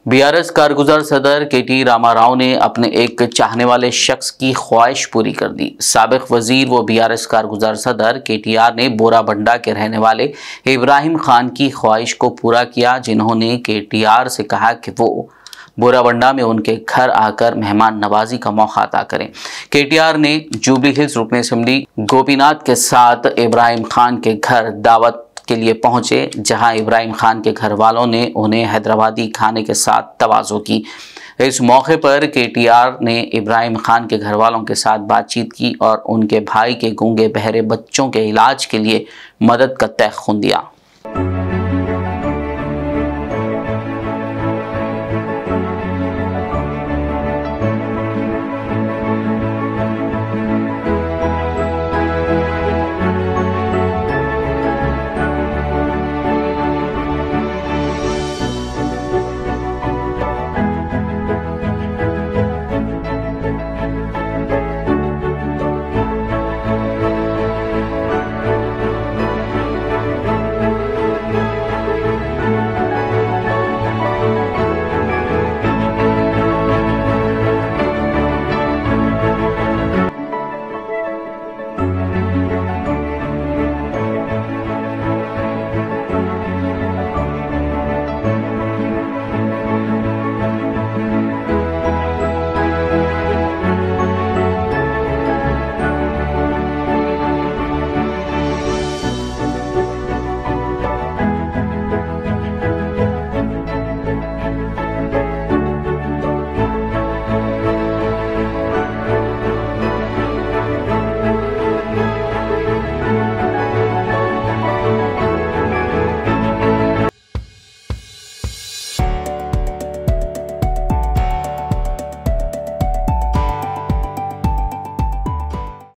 BRS कारगुजार सदर केटी रामाराव ने अपने एक चाहने वाले शख्स की ख्वाहिश पूरी कर दी। साबिक वजीर व बीआरएस कारगुजार सदर केटीआर ने बोराबंडा के रहने वाले इब्राहिम खान की ख्वाहिश को पूरा किया, जिन्होंने केटीआर से कहा कि वो बोराबंडा में उनके घर आकर मेहमान नवाजी का मौका अता करें। केटीआर ने जुबली हिल्स रुकन असेंबली गोपीनाथ के साथ इब्राहिम खान के घर दावत के लिए पहुंचे, जहां इब्राहिम खान के घर वालों ने उन्हें हैदराबादी खाने के साथ तवाज़ो की। इस मौके पर केटीआर ने इब्राहिम खान के घर वालों के साथ बातचीत की और उनके भाई के गूंगे बहरे बच्चों के इलाज के लिए मदद का तयख़ुन दिया।